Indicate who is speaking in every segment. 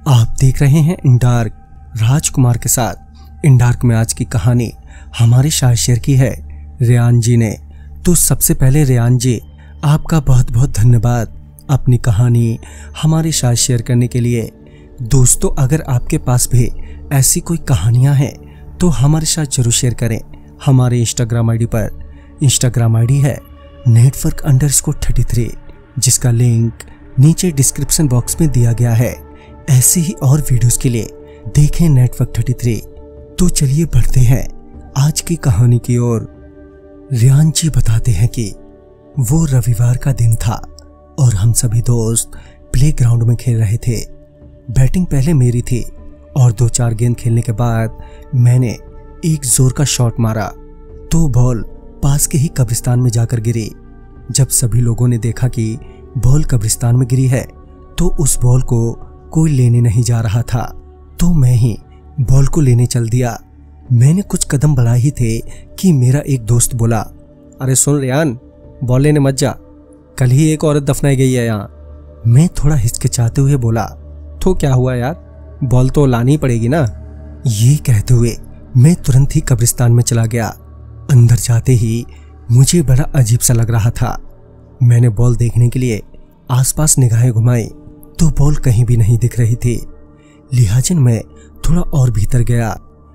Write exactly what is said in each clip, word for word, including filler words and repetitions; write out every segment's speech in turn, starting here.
Speaker 1: आप देख रहे हैं इन डार्क राजकुमार के साथ। इन डार्क में आज की कहानी हमारे साथ शेयर की है रेयान जी ने। तो सबसे पहले रेयान जी, आपका बहुत बहुत धन्यवाद अपनी कहानी हमारे साथ शेयर करने के लिए। दोस्तों, अगर आपके पास भी ऐसी कोई कहानियां हैं तो हमारे साथ जरूर शेयर करें। हमारे इंस्टाग्राम आईडी पर इंस्टाग्राम आईडी है नेटवर्क अंडरस्कोर थर्टी थ्री, जिसका लिंक नीचे डिस्क्रिप्शन बॉक्स में दिया गया है। ऐसे ही और वीडियोस के लिए देखें नेटवर्क थर्टी थ्री। तो चलिए बढ़ते हैं आज की कहानी की ओर। रेयान जी बताते हैं कि वो रविवार का दिन था और हम सभी दोस्त प्लेग्राउंड में खेल रहे थे। बैटिंग पहले मेरी थी और दो चार गेंद खेलने के बाद मैंने एक जोर का शॉट मारा तो बॉल पास के ही कब्रिस्तान में जाकर गिरी। जब सभी लोगों ने देखा कि बॉल कब्रिस्तान में गिरी है तो उस बॉल को कोई लेने नहीं जा रहा था, तो मैं ही बॉल को लेने चल दिया। मैंने कुछ कदम बढ़ा ही थे कि मेरा एक दोस्त बोला, अरे सुन रेयान, बॉल लेने मत जा, कल ही एक औरत दफनाई गई है यहाँ। मैं थोड़ा हिचकिचाते हुए बोला, तो क्या हुआ यार, बॉल तो लानी पड़ेगी ना। ये कहते हुए मैं तुरंत ही कब्रिस्तान में चला गया। अंदर जाते ही मुझे बड़ा अजीब सा लग रहा था। मैंने बॉल देखने के लिए आसपास निगाहें घुमाई तो बॉल कहीं भी नहीं दिख रही थी। लिहाजन मैं थोड़ा और भीतर गया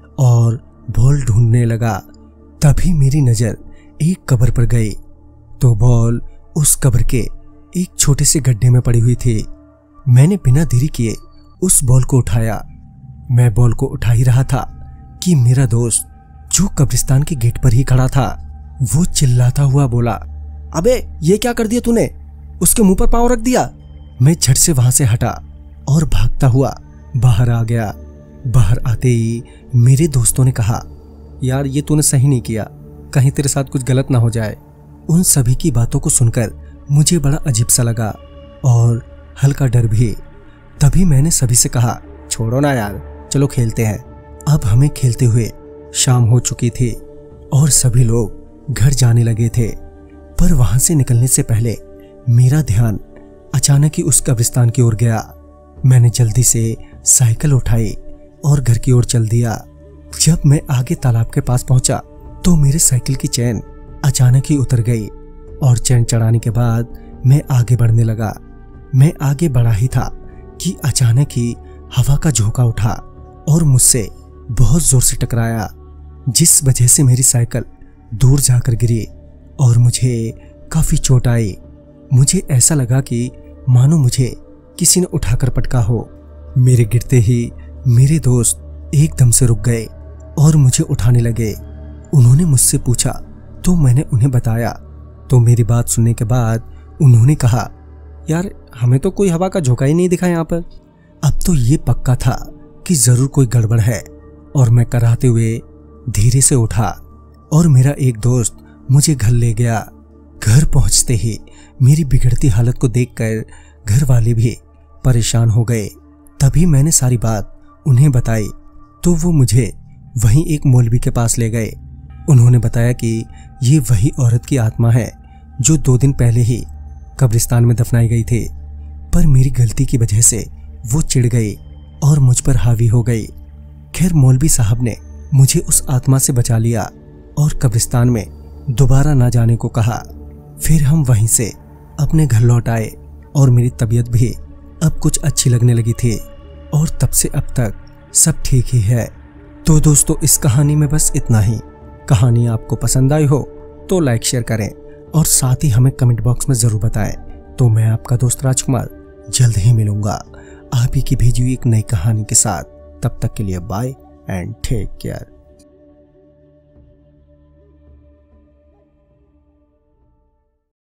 Speaker 1: और बॉल ढूंढने लगा। तभी मेरी नजर एक कब्र पर गई तो बॉल उस कब्र के एक छोटे से गड्ढे में पड़ी हुई थी। मैंने बिना देरी किए उस बॉल को उठाया। मैं बॉल को उठा ही रहा था कि मेरा दोस्त जो कब्रिस्तान के गेट पर ही खड़ा था वो चिल्लाता हुआ बोला, अबे ये क्या कर दिया तूने, उसके मुंह पर पांव रख दिया। मैं झट से वहां से हटा और भागता हुआ बाहर आ गया। बाहर आते ही मेरे दोस्तों ने कहा, यार ये तूने सही नहीं किया, कहीं तेरे साथ कुछ गलत ना हो जाए। उन सभी की बातों को सुनकर मुझे बड़ा अजीब सा लगा और हल्का डर भी। तभी मैंने सभी से कहा, छोड़ो ना यार, चलो खेलते हैं। अब हमें खेलते हुए शाम हो चुकी थी और सभी लोग घर जाने लगे थे। पर वहां से निकलने से पहले मेरा ध्यान अचानक ही उस कब्रिस्तान की ओर गया। मैंने जल्दी से साइकिल उठाई और घर की ओर चल दिया। जब मैं आगे तालाब के पास पहुंचा तो मेरे साइकिल की चैन अचानक ही उतर गई और चैन चढ़ाने के बाद मैं आगे बढ़ने लगा। मैं आगे बढ़ा ही था कि अचानक ही हवा का झोंका उठा और मुझसे बहुत जोर से टकराया, जिस वजह से मेरी साइकिल दूर जाकर गिरी और मुझे काफी चोट आई। मुझे ऐसा लगा कि मानो मुझे किसी ने उठाकर पटका हो। मेरे गिरते ही मेरे दोस्त एकदम से रुक गए और मुझे उठाने लगे। उन्होंने मुझसे पूछा तो मैंने उन्हें बताया। तो मेरी बात सुनने के बाद उन्होंने कहा, यार हमें तो कोई हवा का झोंका ही नहीं दिखा यहाँ पर। अब तो ये पक्का था कि जरूर कोई गड़बड़ है और मैं कराहते हुए धीरे से उठा और मेरा एक दोस्त मुझे घर ले गया। घर पहुंचते ही मेरी बिगड़ती हालत को देखकर घर वाले भी परेशान हो गए। तभी मैंने सारी बात उन्हें बताई तो वो मुझे वहीं एक मौलवी के पास ले गए। उन्होंने बताया कि ये वही औरत की आत्मा है जो दो दिन पहले ही कब्रिस्तान में दफनाई गई थी, पर मेरी गलती की वजह से वो चिढ़ गई और मुझ पर हावी हो गई। खैर मौलवी साहब ने मुझे उस आत्मा से बचा लिया और कब्रिस्तान में दोबारा ना जाने को कहा। फिर हम वहीं से अपने घर लौट आए और मेरी तबीयत भी अब कुछ अच्छी लगने लगी थी और तब से अब तक सब ठीक ही है। तो दोस्तों, इस कहानी में बस इतना ही। कहानी आपको पसंद आई हो तो लाइक शेयर करें और साथ ही हमें कमेंट बॉक्स में जरूर बताएं। तो मैं आपका दोस्त राजकुमार जल्द ही मिलूंगा आप ही की भेजी हुई एक नई कहानी के साथ। तब तक के लिए बाय एंड टेक केयर।